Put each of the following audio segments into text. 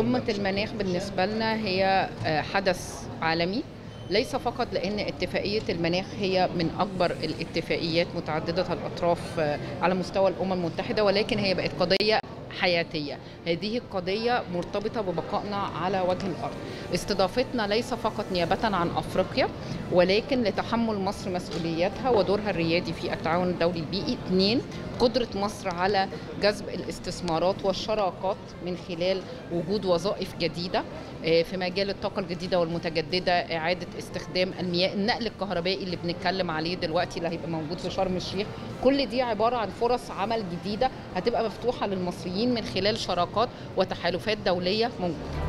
قمة المناخ بالنسبة لنا هي حدث عالمي، ليس فقط لأن اتفاقية المناخ هي من أكبر الاتفاقيات متعددة الأطراف على مستوى الأمم المتحدة، ولكن هي بقت قضية حياتية. هذه القضية مرتبطة ببقائنا على وجه الأرض. استضافتنا ليس فقط نيابة عن أفريقيا، ولكن لتحمل مصر مسؤوليتها ودورها الريادي في التعاون الدولي البيئي. 2، قدرة مصر على جذب الاستثمارات والشراكات من خلال وجود وظائف جديدة في مجال الطاقة الجديدة والمتجددة، إعادة استخدام المياه، النقل الكهربائي اللي بنتكلم عليه دلوقتي اللي هيبقى موجود في شرم الشيخ. كل دي عبارة عن فرص عمل جديدة هتبقى مفتوحة للمصريين من خلال شراكات وتحالفات دولية موجودة.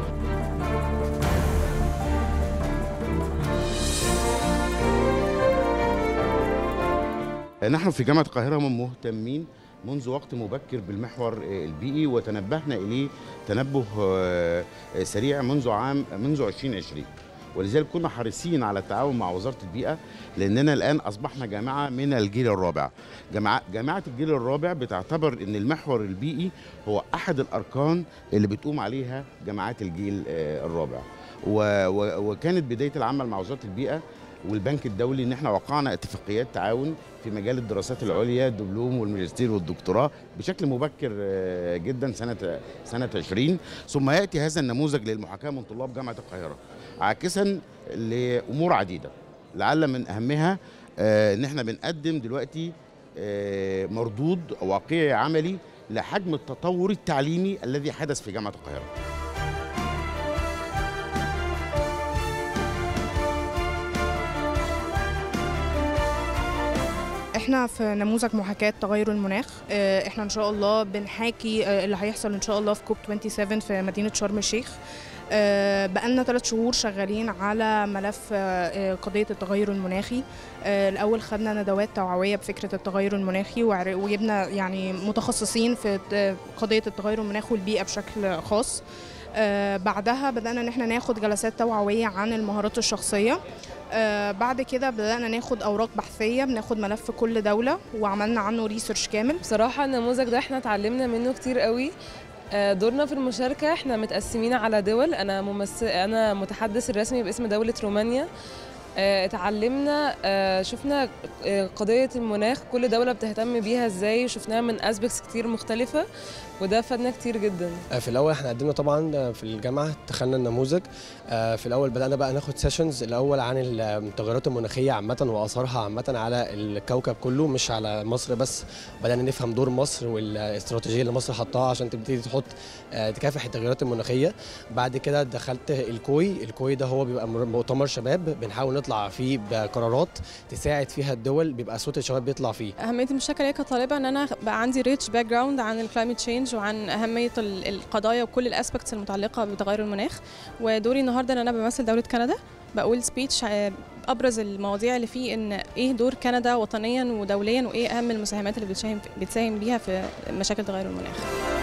نحن في جامعة القاهرة مهتمين منذ وقت مبكر بالمحور البيئي، وتنبهنا إليه تنبه سريع منذ 2020، ولذلك كنا حريصين على التعاون مع وزارة البيئة، لأننا الآن أصبحنا جامعة من الجيل الرابع. جامعة الجيل الرابع بتعتبر أن المحور البيئي هو أحد الأركان اللي بتقوم عليها جامعات الجيل الرابع. وكانت بداية العمل مع وزارة البيئة والبنك الدولي ان احنا وقعنا اتفاقيات تعاون في مجال الدراسات العليا، الدبلوم والماجستير والدكتوراه بشكل مبكر جدا سنة 20. ثم ياتي هذا النموذج للمحاكاة من طلاب جامعة القاهرة عاكسا لامور عديدة، لعل من اهمها ان احنا بنقدم دلوقتي مردود واقعي عملي لحجم التطور التعليمي الذي حدث في جامعة القاهرة. احنا في نموذج محاكاة تغير المناخ. احنا ان شاء الله بنحاكي اللي هيحصل ان شاء الله في كوب 27 في مدينة شرم الشيخ. بقالنا 3 شهور شغالين على ملف قضية التغير المناخي. الأول خدنا ندوات توعوية بفكرة التغير المناخي، وجبنا يعني متخصصين في قضية التغير المناخي والبيئة بشكل خاص. بعدها بدأنا ان احنا ناخد جلسات توعوية عن المهارات الشخصية. بعد كده بدأنا ناخد أوراق بحثية، بناخد ملف كل دولة وعملنا عنه ريسيرش كامل. بصراحة النموذج ده احنا اتعلمنا منه كتير قوي. دورنا في المشاركة احنا متقسمين على دول. أنا متحدث الرسمي باسم دولة رومانيا. اتعلمنا شفنا قضية المناخ كل دولة بتهتم بيها ازاي، شفناها من اسبكتس كتير مختلفة، وده فادنا كتير جدا. في الاول احنا قدمنا طبعا في الجامعه، دخلنا النموذج. في الاول بدانا بقى ناخد سيشنز الاول عن التغيرات المناخيه عامه واثارها عامه على الكوكب كله، مش على مصر بس. بدانا نفهم دور مصر والاستراتيجيه اللي مصر حطها عشان تبتدي تكافح التغيرات المناخيه. بعد كده دخلت الكوي ده هو بيبقى مؤتمر شباب بنحاول نطلع فيه بقرارات تساعد فيها الدول، بيبقى صوت الشباب بيطلع فيه. اهميه المشاركه ليا كطالبه ان انا بقى عندي ريتش باك جراوند عن الكلايمت تشينج وعن اهميه القضايا وكل الاسبكتس المتعلقه بتغير المناخ. ودوري النهارده ان انا بمثل دوله كندا، بقول سبيتش ابرز المواضيع اللي فيه ان ايه دور كندا وطنيا ودوليا، وايه اهم المساهمات اللي بتساهم بيها في مشاكل تغير المناخ.